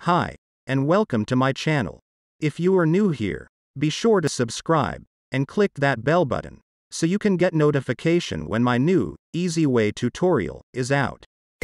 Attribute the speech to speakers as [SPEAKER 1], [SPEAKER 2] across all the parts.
[SPEAKER 1] Hi, and welcome to my channel. If you are new here, be sure to subscribe, and click that bell button, so you can get notification when my new, easy way tutorial is out.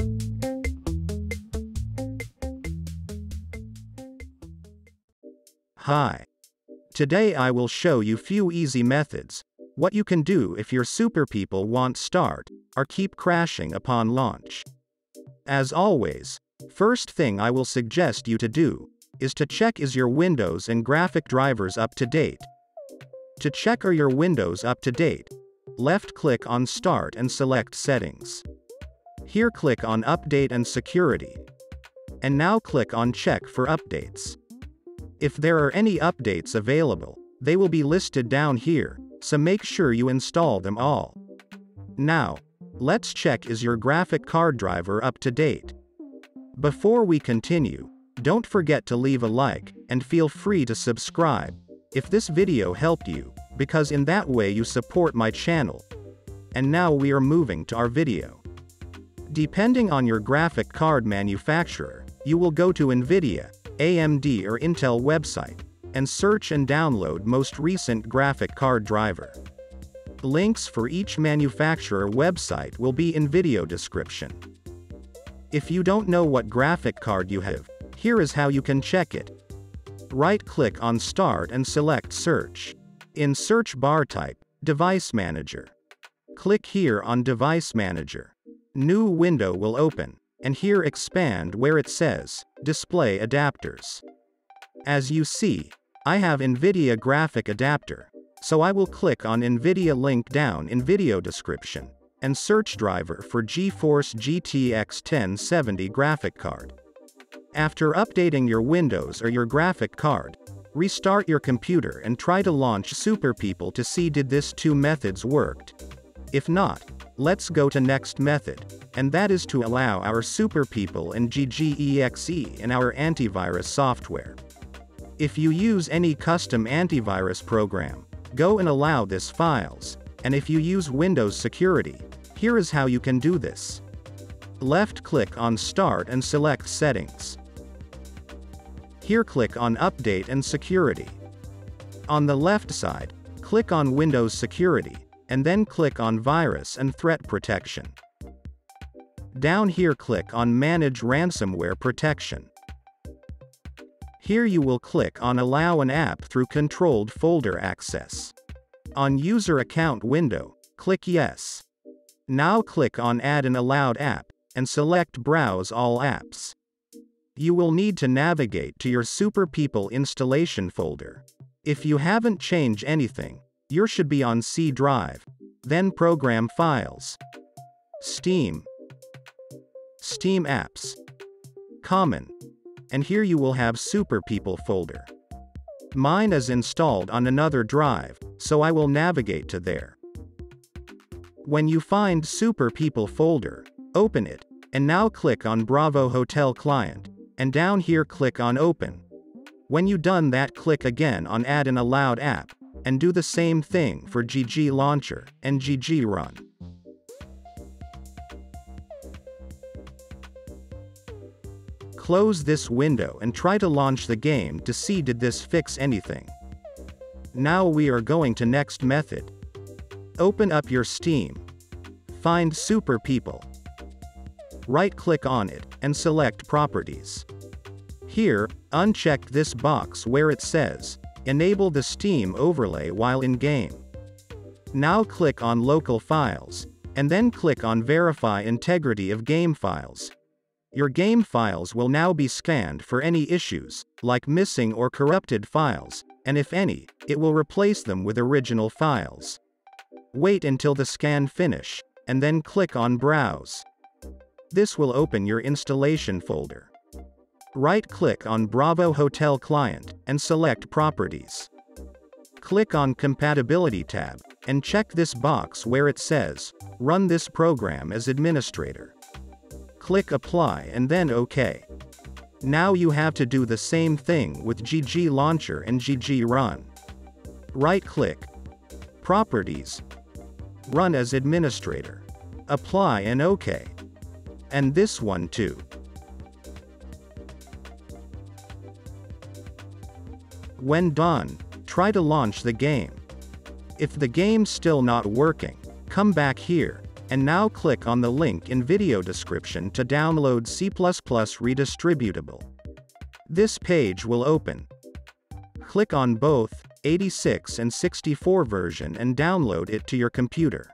[SPEAKER 1] Hi. Today I will show you few easy methods, what you can do if your super people won't start, or keep crashing upon launch. As always, first thing I will suggest you to do, is to check is your Windows and graphic drivers up to date. To check are your Windows up to date, left click on Start and select Settings. Here click on Update and Security. And now click on Check for updates. If there are any updates available, they will be listed down here, so make sure you install them all. Now, let's check is your graphic card driver up to date. Before we continue, don't forget to leave a like, and feel free to subscribe, if this video helped you, because in that way you support my channel. And now we are moving to our video. Depending on your graphic card manufacturer, you will go to NVIDIA, AMD or Intel website, and search and download most recent graphic card driver. Links for each manufacturer website will be in video description. If you don't know what graphic card you have, here is how you can check it. Right-click on Start and select Search. In search bar type, Device Manager. Click here on Device Manager. New window will open, and here expand where it says, Display Adapters. As you see, I have NVIDIA graphic adapter, so I will click on NVIDIA link down in video description, and search driver for GeForce GTX 1070 graphic card. After updating your Windows or your graphic card, restart your computer and try to launch Super People to see did this two methods worked. If not, let's go to next method, and that is to allow our Super People and GGEXE in our antivirus software. If you use any custom antivirus program, go and allow this files, and if you use Windows Security, here is how you can do this. Left-click on Start and select Settings. Here click on Update and Security. On the left side, click on Windows Security, and then click on Virus and Threat Protection. Down here click on Manage Ransomware Protection. Here you will click on Allow an app through controlled folder access. On User Account window, click Yes. Now click on Add an allowed app, and select Browse all apps. You will need to navigate to your Super People installation folder. If you haven't changed anything, yours should be on C drive. Then Program Files. Steam. Steam Apps. Common. And here you will have Super People folder. Mine is installed on another drive, so I will navigate to there. When you find Super People folder, open it, and now click on Bravo Hotel Client, and down here click on Open. When you done that, click again on Add an allowed app, and do the same thing for GG Launcher and GG Run. Close this window and try to launch the game to see did this fix anything. Now we are going to next method. Open up your Steam. Find Super People. Right-click on it, and select Properties. Here, uncheck this box where it says, Enable the Steam overlay while in game. Now click on Local Files, and then click on Verify integrity of game files. Your game files will now be scanned for any issues, like missing or corrupted files, and if any, it will replace them with original files. Wait until the scan finish, and then click on Browse. This will open your installation folder. Right-click on Bravo Hotel Client, and select Properties. Click on Compatibility tab, and check this box where it says, Run this program as administrator. Click Apply and then OK. Now you have to do the same thing with GG Launcher and GG Run. Right-click. Properties. Run as administrator. Apply and OK. And this one too. When done, try to launch the game. If the game's still not working, come back here, and now click on the link in video description to download C++ Redistributable. This page will open. Click on both 86 and 64 version and download it to your computer.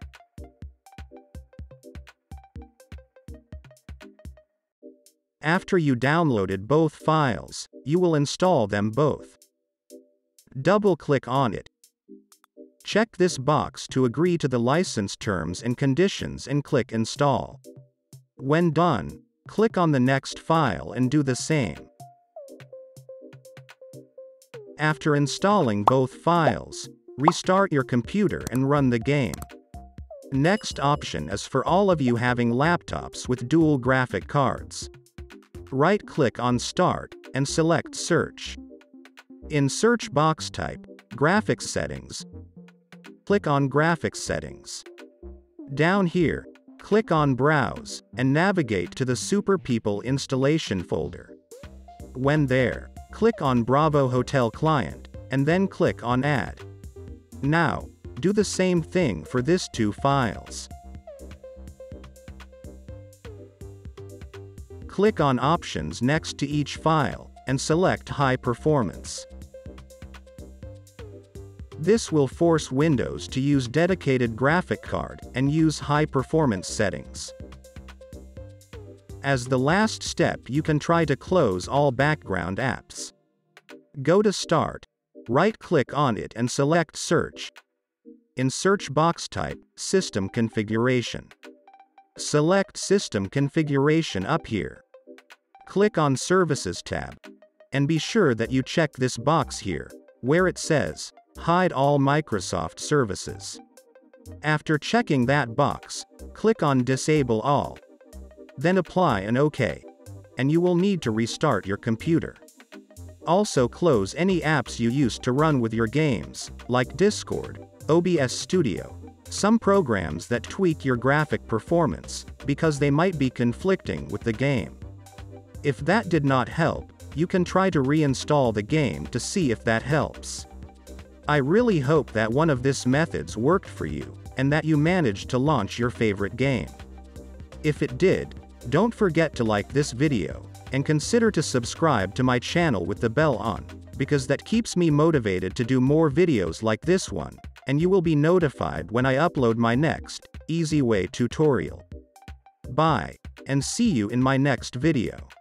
[SPEAKER 1] After you downloaded both files, you will install them both. Double-click on it. Check this box to agree to the license terms and conditions and click Install. When done, click on the next file and do the same. After installing both files, restart your computer and run the game. Next option is for all of you having laptops with dual graphic cards. Right-click on Start, and select Search. In Search box type, Graphics Settings. Click on Graphics Settings. Down here, click on Browse, and navigate to the Super People installation folder. When there, click on Bravo Hotel Client, and then click on Add. Now, do the same thing for these two files. Click on Options next to each file, and select High Performance. This will force Windows to use dedicated graphic card and use high performance settings. As the last step, you can try to close all background apps. Go to Start, right-click on it and select Search. In Search box type, System Configuration. Select System Configuration up here. Click on Services tab. And be sure that you check this box here, where it says, Hide all Microsoft services. After checking that box, click on Disable All. Then apply an OK. And you will need to restart your computer. Also close any apps you used to run with your games, like Discord, OBS Studio, some programs that tweak your graphic performance, because they might be conflicting with the game. If that did not help, you can try to reinstall the game to see if that helps. I really hope that one of these methods worked for you, and that you managed to launch your favorite game. If it did, don't forget to like this video, and consider to subscribe to my channel with the bell on, because that keeps me motivated to do more videos like this one, and you will be notified when I upload my next, easy way tutorial. Bye, and see you in my next video.